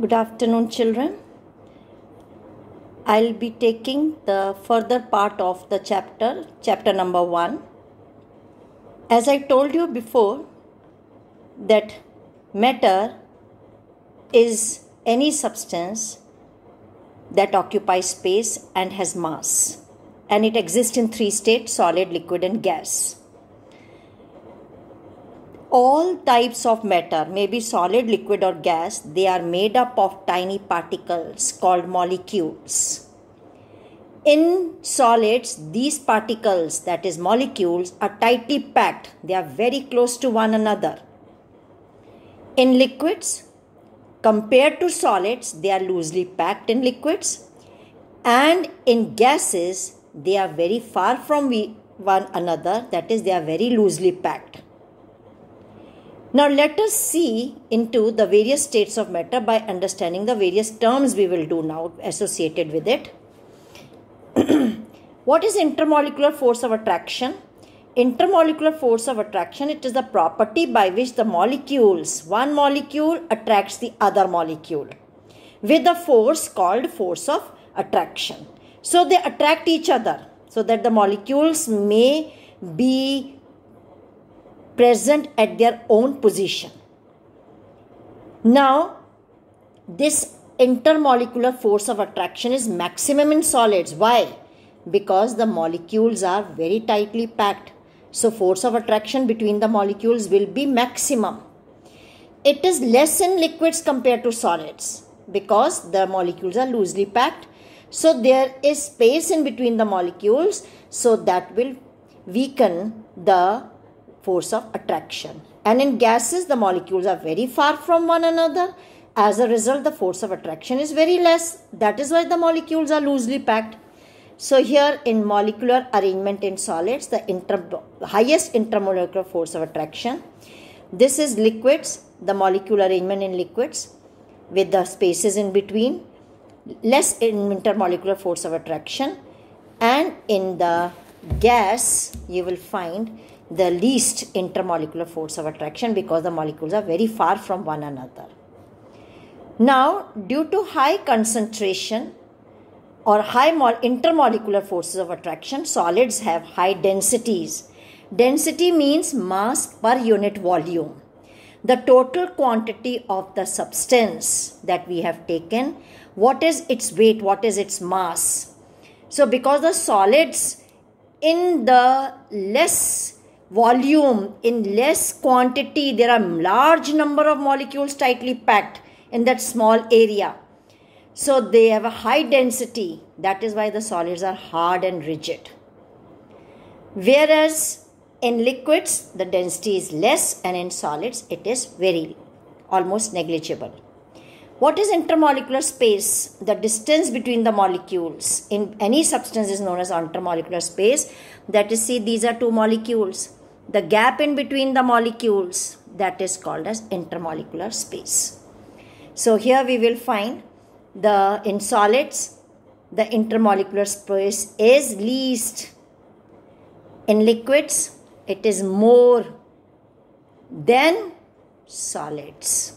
Good afternoon, children. I'll be taking the further part of the chapter number 1. As I told you before, that matter is any substance that occupies space and has mass, and it exists in 3 states: solid, liquid, and gas. All types of matter, may be solid, liquid, or gas, they are made up of tiny particles called molecules. In solids, these particles, that is molecules, are tightly packed. They are very close to one another. In liquids, compared to solids, they are loosely packed in liquids. And in gases, they are very far from one another, that is, they are very loosely packed. Now let us see into the various states of matter by understanding the various terms we will do now associated with it. What is intermolecular force of attraction? Intermolecular force of attraction, it is the property by which the molecules, one molecule attracts the other molecule with a force called force of attraction. So they attract each other so that the molecules may be present at their own position. Now, this intermolecular force of attraction is maximum in solids. Why? Because the molecules are very tightly packed. So, force of attraction between the molecules will be maximum. It is less in liquids compared to solids because the molecules are loosely packed. So, there is space in between the molecules. So, that will weaken the force of attraction. And in gases, the molecules are very far from one another. As a result, the force of attraction is very less. That is why the molecules are loosely packed. So here in molecular arrangement in solids, the highest intermolecular force of attraction. This is liquids, the molecular arrangement in liquids with the spaces in between. Less intermolecular force of attraction. And in the gas, you will find the least intermolecular force of attraction because the molecules are very far from one another. Now, due to high concentration or high intermolecular forces of attraction, solids have high densities. Density means mass per unit volume. The total quantity of the substance that we have taken, what is its weight, what is its mass. So, because the solids in the less volume, in less quantity, there are large number of molecules tightly packed in that small area. So they have a high density. That is why the solids are hard and rigid. Whereas in liquids, the density is less, and in solids, it is very almost negligible. What is intermolecular space? The distance between the molecules in any substance is known as intermolecular space. That is, see, these are two molecules. The gap in between the molecules, that is called as intermolecular space. So here we will find in solids, the intermolecular space is least. In liquids, it is more than solids.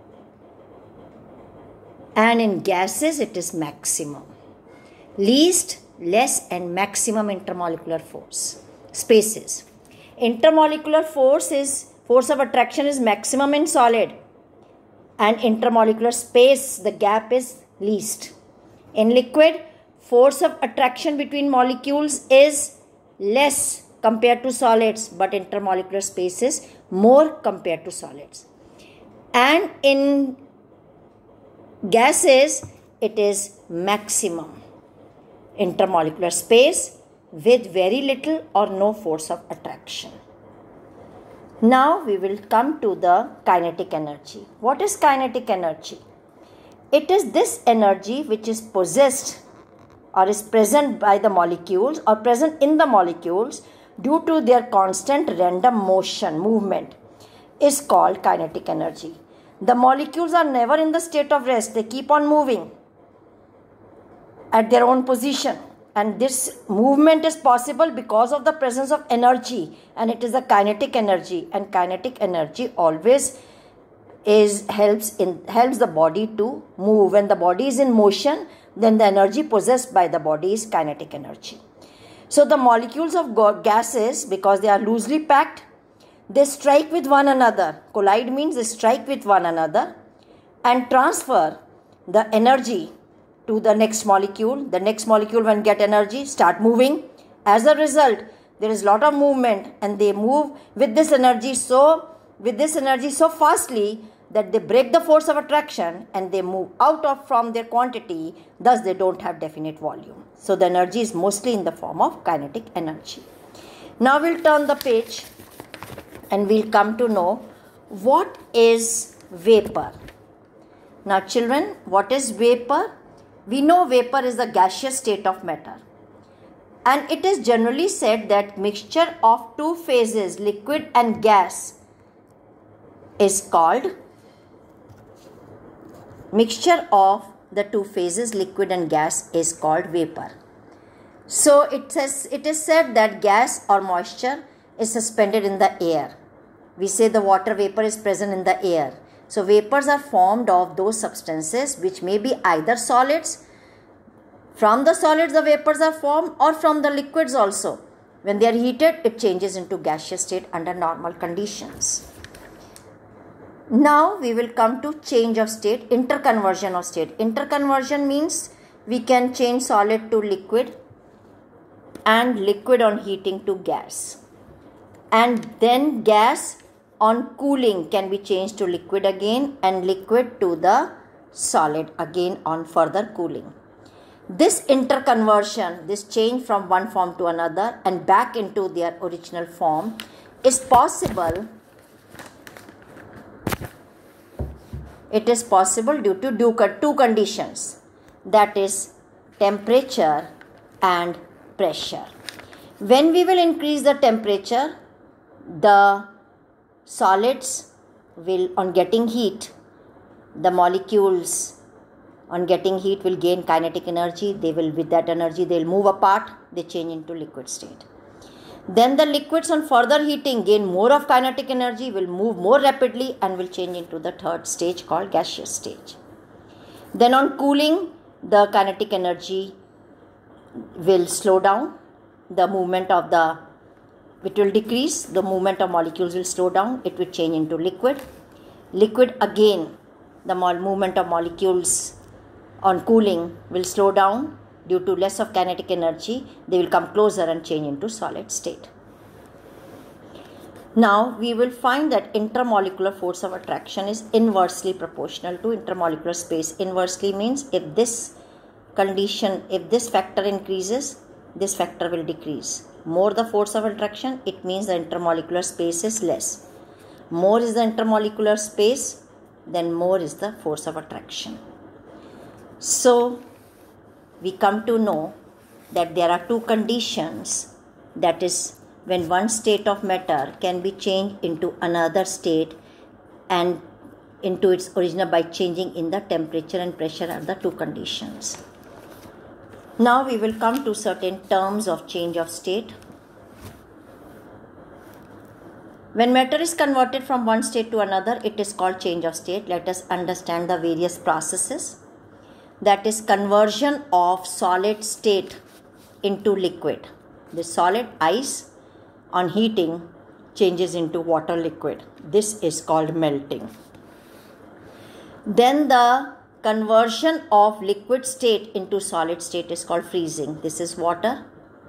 And in gases, it is maximum. Least, less, and maximum intermolecular force spaces. Intermolecular force of attraction is maximum in solid, and intermolecular space, the gap, is least. In liquid, force of attraction between molecules is less compared to solids, but intermolecular space is more compared to solids. And in gases, it is maximum intermolecular space with very little or no force of attraction. Now we will come to the kinetic energy. What is kinetic energy? It is this energy which is possessed or is present by the molecules or present in the molecules due to their constant random movement is called kinetic energy. The molecules are never in the state of rest. They keep on moving at their own position. And this movement is possible because of the presence of energy, and it is the kinetic energy. And kinetic energy always helps the body to move. When the body is in motion, then the energy possessed by the body is kinetic energy. So the molecules of gases, because they are loosely packed, they strike with one another. Collide means they strike with one another and transfer the energy to the next molecule. The next molecule, when get energy, start moving. As a result, there is lot of movement, and they move with this energy so fastly that they break the force of attraction and they move out from their quantity. Thus, they don't have definite volume. So the energy is mostly in the form of kinetic energy. Now we'll turn the page and we'll come to know what is vapor. Now children, what is vapor? We know vapor is the gaseous state of matter. And it is generally said that mixture of two phases, liquid and gas, is called vapor. So it is said that gas or moisture is suspended in the air. We say the water vapor is present in the air. So vapors are formed of those substances which may be either solids. From the solids the vapors are formed, or from the liquids also. When they are heated, it changes into gaseous state under normal conditions. Now we will come to change of state, interconversion of state. Interconversion means we can change solid to liquid and liquid on heating to gas. And then gas on cooling can be changed to liquid again, and liquid to the solid again on further cooling. This interconversion, this change from one form to another and back into their original form, is possible. It is possible due to two conditions, that is temperature and pressure. When we will increase the temperature, the solids will, on getting heat, the molecules on getting heat will gain kinetic energy. With that energy, they will move apart, they change into liquid state. Then the liquids on further heating gain more of kinetic energy, will move more rapidly and will change into the third stage called gaseous stage. Then on cooling, the kinetic energy will slow down, it will decrease, the movement of molecules will slow down, it will change into liquid. Liquid again, the movement of molecules on cooling will slow down due to less of kinetic energy, they will come closer and change into solid state. Now we will find that intermolecular force of attraction is inversely proportional to intermolecular space. Inversely means if this factor increases, this factor will decrease. More the force of attraction, it means the intermolecular space is less. More is the intermolecular space, then more is the force of attraction. So we come to know that there are two conditions, that is when one state of matter can be changed into another state and into its original by changing in the temperature and pressure are the two conditions. Now we will come to certain terms of change of state. When matter is converted from one state to another, it is called change of state. Let us understand the various processes. That is conversion of solid state into liquid. The solid ice on heating changes into water liquid. This is called melting. Then the conversion of liquid state into solid state is called freezing. This is water.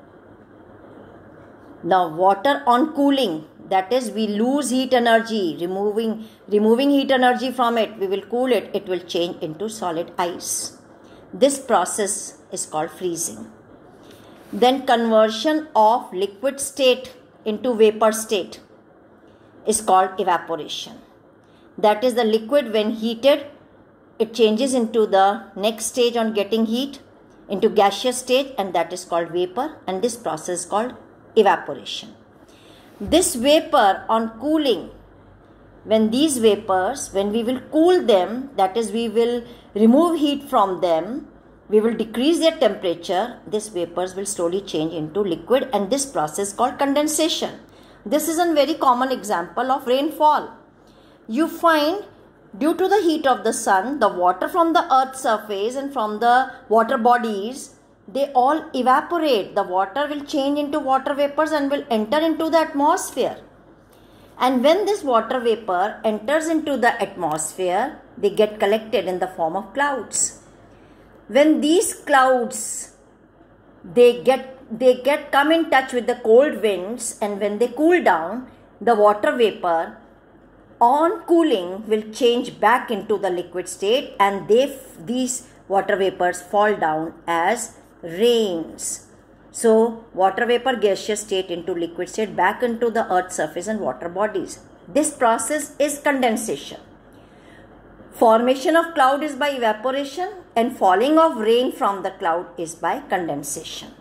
Now water on cooling, that is we lose heat energy, removing heat energy from it, we will cool it, it will change into solid ice. This process is called freezing. Then conversion of liquid state into vapor state is called evaporation. That is the liquid when heated, it changes into the next stage on getting heat into gaseous state, and that is called vapor, and this process is called evaporation. This vapor on cooling, when these vapors, when we will cool them, that is we will remove heat from them, we will decrease their temperature, these vapors will slowly change into liquid, and this process called condensation. This is a very common example of rainfall. You find due to the heat of the sun, the water from the earth's surface and from the water bodies, they all evaporate. The water will change into water vapors and will enter into the atmosphere. And when this water vapor enters into the atmosphere, they get collected in the form of clouds. When these clouds, they come in touch with the cold winds, and when they cool down, the water vapor on cooling will change back into the liquid state, and these water vapors fall down as rains. So water vapor gaseous state into liquid state back into the earth's surface and water bodies. This process is condensation. Formation of cloud is by evaporation, and falling of rain from the cloud is by condensation.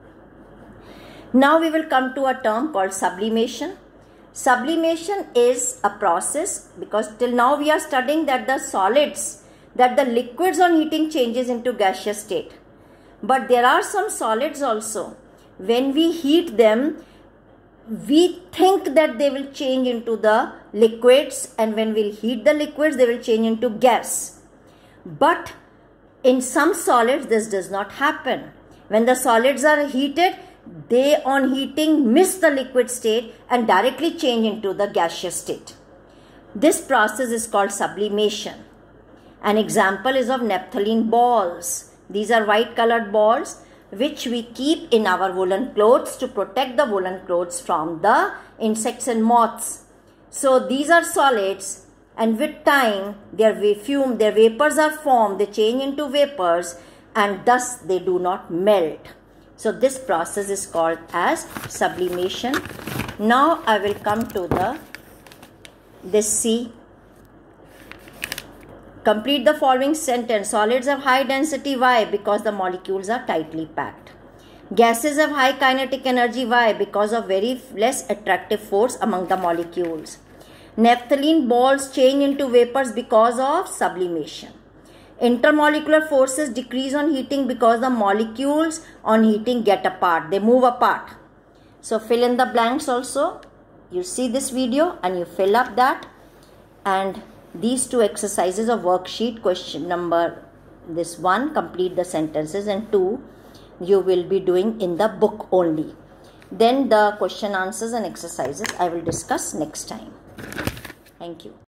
Now we will come to a term called sublimation. Sublimation is a process, because till now we are studying that the liquids on heating changes into gaseous state. But there are some solids also. When we heat them, we think that they will change into the liquids, and when we heat the liquids, they will change into gas. But in some solids, this does not happen. When the solids are heated, they on heating miss the liquid state and directly change into the gaseous state. This process is called sublimation. An example is of naphthalene balls. These are white colored balls which we keep in our woolen clothes to protect the woolen clothes from the insects and moths. So these are solids, and with time their vapors are formed, they change into vapors, and thus they do not melt. So this process is called as sublimation. Now I will come to this C. Complete the following sentence. Solids have high density. Why? Because the molecules are tightly packed. Gases have high kinetic energy. Why? Because of very less attractive force among the molecules. Naphthalene balls change into vapors because of sublimation. Intermolecular forces decrease on heating because the molecules on heating get apart. They move apart. So fill in the blanks also. You see this video and you fill up that. And these two exercises of worksheet, question number 1, complete the sentences, and 2, you will be doing in the book only. Then the question answers and exercises I will discuss next time. Thank you.